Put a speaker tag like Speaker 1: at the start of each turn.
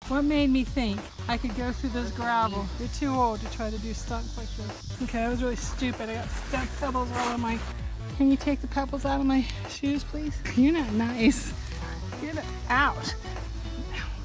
Speaker 1: What made me think I could go through this gravel? You're too old to try to do stunts like this. Okay, that was really stupid. I got stuck pebbles all on my... Can you take the pebbles out of my shoes, please? You're not nice. Get it out.